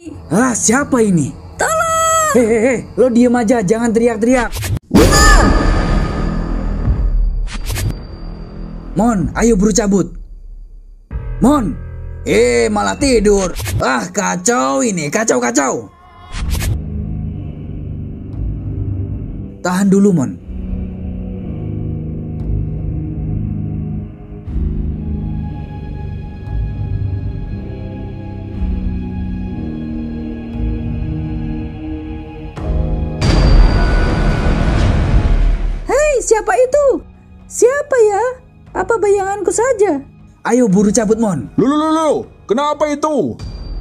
Ah, siapa ini? Tolong! Hei, lo diem aja, jangan teriak-teriak. Mon, ayo buru cabut. Mon, malah tidur. Ah, kacau ini, kacau. Tahan dulu, Mon. Siapa itu? Siapa ya? Apa bayanganku saja? Ayo buru cabut, Mon. Lu, kenapa itu?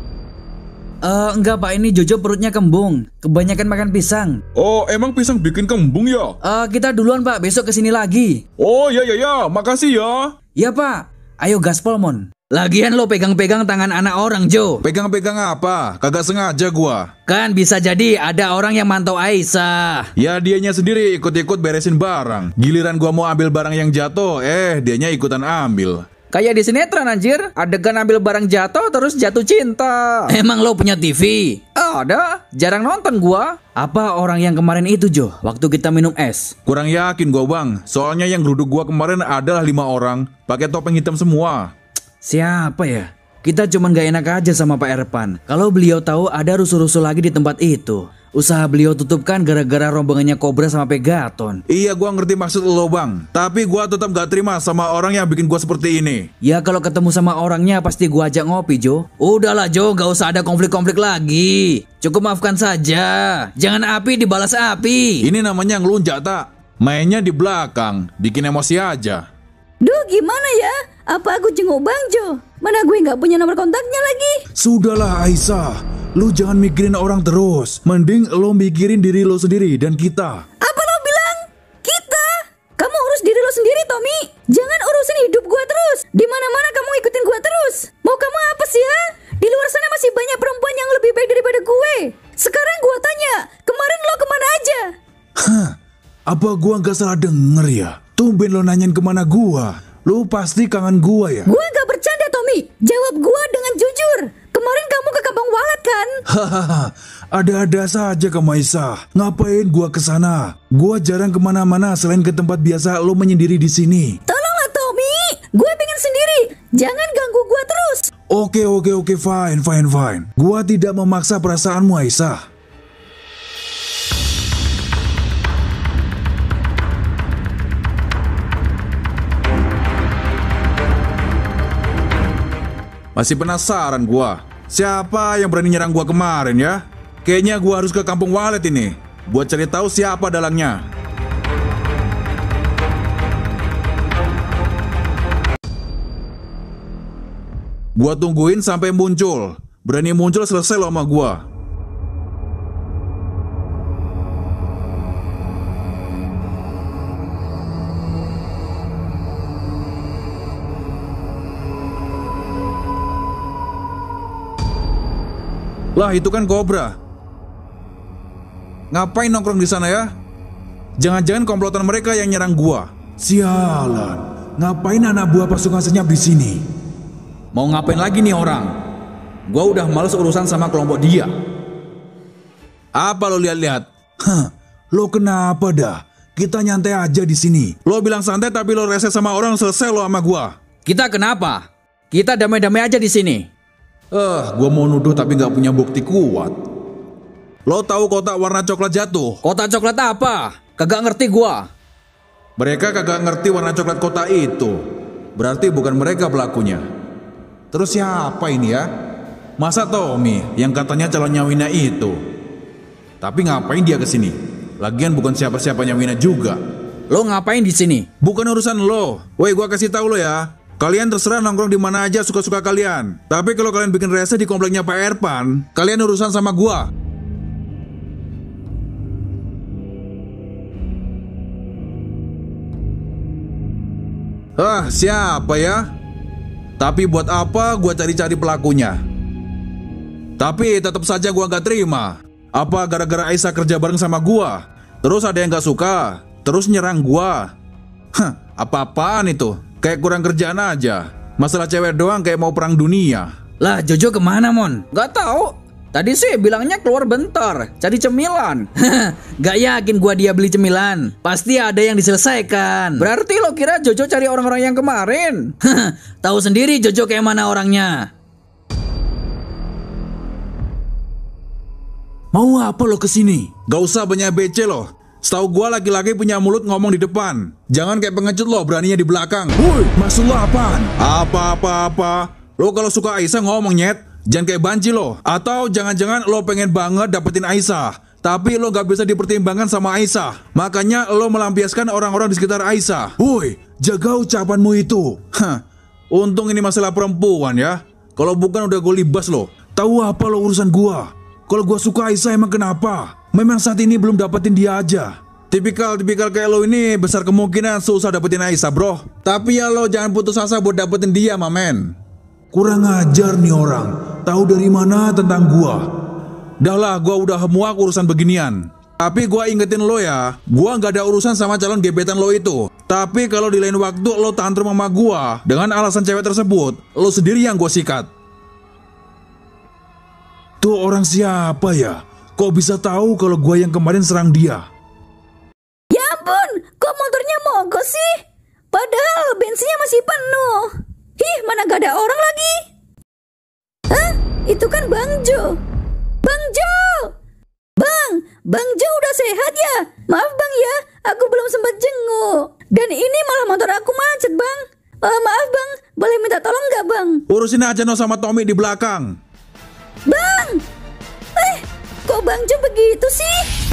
Enggak Pak, ini Jojo perutnya kembung. Kebanyakan makan pisang. Oh, emang pisang bikin kembung ya? Kita duluan Pak, besok kesini lagi. Oh, ya, makasih ya. Ya Pak, ayo gaspol, Mon. Lagian lo pegang-pegang tangan anak orang, Jo. Pegang-pegang apa? Kagak sengaja gua. Kan bisa jadi ada orang yang mantau Aisyah. Ya dianya sendiri ikut-ikut beresin barang. Giliran gua mau ambil barang yang jatuh, dianya ikutan ambil. Kayak di sinetron anjir, adegan ambil barang jatuh terus jatuh cinta. Emang lo punya TV? Ada, jarang nonton gua. Apa orang yang kemarin itu, Jo? Waktu kita minum es. Kurang yakin gua, Bang. Soalnya yang geruduk gua kemarin adalah 5 orang, pakai topeng hitam semua. Siapa ya? Kita cuman gak enak aja sama Pak Erpan. Kalau beliau tahu ada rusuh-rusuh lagi di tempat itu. Usaha beliau tutupkan gara-gara rombongannya Cobra sama Pegaton. Iya, gua ngerti maksud lo, Bang. Tapi gua tetap gak terima sama orang yang bikin gua seperti ini. Ya kalau ketemu sama orangnya pasti gua ajak ngopi, Jo. Udahlah, Jo, gak usah ada konflik-konflik lagi. Cukup maafkan saja. Jangan api dibalas api. Ini namanya ngelunjak, tak? Mainnya di belakang, bikin emosi aja. Duh, gimana ya? Apa aku jenguk Bang Jo? Mana gue nggak punya nomor kontaknya lagi? Sudahlah Aisyah, lu jangan mikirin orang terus. Mending lo mikirin diri lo sendiri dan kita. Apa lo bilang? Kita? Kamu urus diri lo sendiri, Tommy. Jangan urusin hidup gue terus. Di mana-mana kamu ikutin gue terus. Mau kamu apa sih ya? Di luar sana masih banyak perempuan yang lebih baik daripada gue. Sekarang gue tanya, kemarin lo kemana aja? Hah, apa gua nggak salah denger ya? Tumben lo nanyain kemana gua. Lu pasti kangen gua ya? Gua gak bercanda, Tommy. Jawab gua dengan jujur. Kemarin kamu ke Kampung Walet kan? Hahaha, ada-ada saja kamu Aisyah. Ngapain gua kesana? Gua jarang kemana-mana selain ke tempat biasa lo menyendiri di sini. Tolonglah, Tommy. Gue pengen sendiri. Jangan ganggu gua terus. Oke, fine. Gua tidak memaksa perasaanmu Aisyah. Masih penasaran gua. Siapa yang berani nyerang gua kemarin ya? Kayaknya gua harus ke Kampung Walet ini buat cari tahu siapa dalangnya. Gua tungguin sampai muncul. Berani muncul selesai lo sama gua. Lah itu kan Cobra. Ngapain nongkrong di sana ya? Jangan-jangan komplotan mereka yang nyerang gua. Sialan, ngapain anak buah pasukan senyap di sini? Mau ngapain lagi nih orang? Gua udah males urusan sama kelompok dia. Apa lo lihat-lihat? Hah, lo kenapa dah? Kita nyantai aja di sini. Lo bilang santai tapi lo rese sama orang, selesai lo sama gua. Kita kenapa? Kita damai-damai aja di sini. Gua mau nuduh tapi nggak punya bukti kuat. Lo tahu kotak warna coklat jatuh? Kotak coklat apa? Kagak ngerti gua. Mereka kagak ngerti warna coklat kotak itu. Berarti bukan mereka pelakunya. Terus siapa ini ya? Masa Tommy yang katanya calonnya Wina itu? Tapi ngapain dia kesini? Lagian bukan siapa-siapanya Wina juga. Lo ngapain di sini? Bukan urusan lo. Woi, gua kasih tahu lo ya. Kalian terserah nongkrong di mana aja suka-suka kalian. Tapi kalau kalian bikin rese di kompleknya Pak Erpan, kalian urusan sama gua. Siapa ya? Tapi buat apa gua cari-cari pelakunya? Tapi tetap saja gua gak terima. Apa gara-gara Aisyah kerja bareng sama gua? Terus ada yang gak suka, terus nyerang gua. Apa-apaan itu? Kayak kurang kerjaan aja. Masalah cewek doang kayak mau perang dunia. Lah Jojo kemana Mon? Gak tahu. Tadi sih bilangnya keluar bentar, cari cemilan. Gak yakin gua dia beli cemilan. Pasti ada yang diselesaikan. Berarti lo kira Jojo cari orang-orang yang kemarin? Tahu sendiri Jojo kayak mana orangnya. Mau apa lo kesini? Gak usah banyak bece lo. Setahu gua laki-laki punya mulut ngomong di depan. Jangan kayak pengecut lo beraninya di belakang. Woi, maksud lo apaan? Apa? Lo kalau suka Aisyah ngomong nyet. Jangan kayak banci lo. Atau jangan-jangan lo pengen banget dapetin Aisyah, tapi lo gak bisa dipertimbangkan sama Aisyah. Makanya lo melampiaskan orang-orang di sekitar Aisyah. Woi, jaga ucapanmu itu. Untung ini masalah perempuan ya. Kalau bukan udah gue libas lo. Tahu apa lo urusan gua? Kalau gua suka Aisyah emang kenapa? Memang saat ini belum dapetin dia aja. Tipikal kayak lo ini besar kemungkinan susah dapetin Aisyah bro. Tapi ya lo jangan putus asa buat dapetin dia mamen. Kurang ajar nih orang. Tahu dari mana tentang gua? Dah lah, gua udah muak urusan beginian. Tapi gua ingetin lo ya, gua gak ada urusan sama calon gebetan lo itu. Tapi kalau di lain waktu lo tantrum sama gua dengan alasan cewek tersebut, lo sendiri yang gua sikat. Tuh orang siapa ya? Kok bisa tahu kalau gua yang kemarin serang dia? Ya ampun, kok motornya mogok sih? Padahal bensinnya masih penuh. Ih, mana gak ada orang lagi? Hah? Itu kan Bang Jo. Bang Jo! Bang Jo udah sehat ya? Maaf Bang ya, aku belum sempat jenguk. Dan ini malah motor aku macet Bang. Maaf Bang, boleh minta tolong gak Bang? Urusin aja no sama Tommy di belakang. Bang! Kok Bang Jo begitu sih?